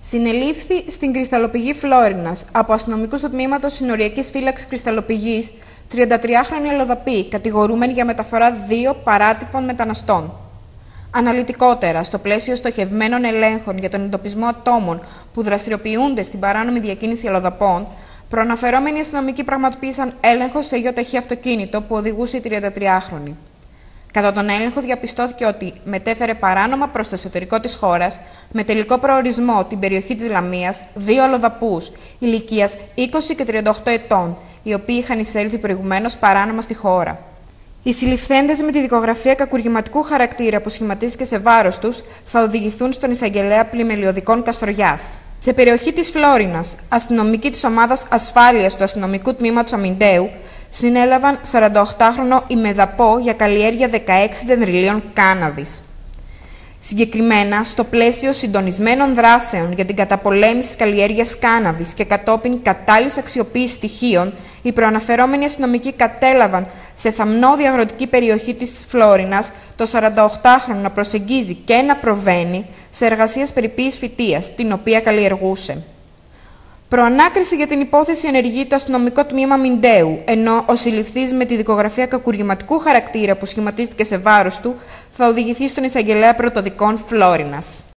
Συνελήφθη στην κρυσταλλοπηγή Φλόρινας από αστυνομικούς του τμήματος Συνοριακής Φύλαξης Κρυσταλλοπηγής 33χρονη αλλοδαπή, κατηγορούμενη για μεταφορά 2 παράτυπων μεταναστών. Αναλυτικότερα, στο πλαίσιο στοχευμένων ελέγχων για τον εντοπισμό ατόμων που δραστηριοποιούνται στην παράνομη διακίνηση αλλοδαπών, προαναφερόμενοι αστυνομικοί πραγματοποίησαν έλεγχο σε ιδιοταχύ αυτοκίνητο που οδηγούσε η 33χρονη. Κατά τον έλεγχο διαπιστώθηκε ότι μετέφερε παράνομα προς το εσωτερικό της χώρας, με τελικό προορισμό την περιοχή της Λαμίας, 2 αλλοδαπούς ηλικίας 20 και 38 ετών, οι οποίοι είχαν εισέλθει προηγουμένως παράνομα στη χώρα. Οι συλληφθέντες με τη δικογραφία κακουργηματικού χαρακτήρα που σχηματίστηκε σε βάρος τους θα οδηγηθούν στον εισαγγελέα πλημελιωδικών Καστοριάς. Σε περιοχή της Φλόρινας, αστυνομικοί της ομάδας ασφάλειας του αστυνομικού τμήματος Αμυντέου συνέλαβαν 48χρονο ημεδαπό για καλλιέργεια 16 δενδριλίων κάναβης. Συγκεκριμένα, στο πλαίσιο συντονισμένων δράσεων για την καταπολέμηση της καλλιέργειας κάναβης και κατόπιν κατάλληλης αξιοποίησης στοιχείων, οι προαναφερόμενοι αστυνομικοί κατέλαβαν σε θαμνώδη αγροτική περιοχή της Φλόρινας το 48χρονο να προσεγγίζει και να προβαίνει σε εργασίες περιποίησης φυτείας, την οποία καλλιεργούσε. Προανάκριση για την υπόθεση ενεργεί το αστυνομικό τμήμα Αμυντέου, ενώ ο συλληφθής με τη δικογραφία κακουργηματικού χαρακτήρα που σχηματίστηκε σε βάρος του θα οδηγηθεί στον εισαγγελέα πρωτοδικών Φλόρινας.